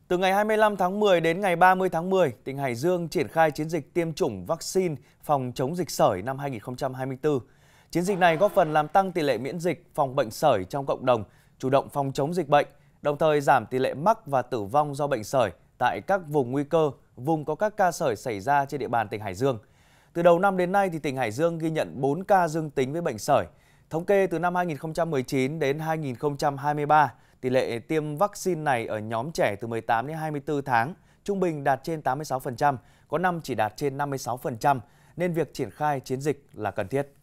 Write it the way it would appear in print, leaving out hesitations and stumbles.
Từ ngày 25 tháng 10 đến ngày 30 tháng 10, tỉnh Hải Dương triển khai chiến dịch tiêm chủng vaccine phòng chống dịch sởi năm 2024. Chiến dịch này góp phần làm tăng tỷ lệ miễn dịch phòng bệnh sởi trong cộng đồng, chủ động phòng chống dịch bệnh, đồng thời giảm tỷ lệ mắc và tử vong do bệnh sởi tại các vùng nguy cơ, vùng có các ca sởi xảy ra trên địa bàn tỉnh Hải Dương. Từ đầu năm đến nay, tỉnh Hải Dương ghi nhận 4 ca dương tính với bệnh sởi. Thống kê từ năm 2019 đến 2023, tỷ lệ tiêm vaccine này ở nhóm trẻ từ 18 đến 24 tháng trung bình đạt trên 86%, có năm chỉ đạt trên 56%, nên việc triển khai chiến dịch là cần thiết.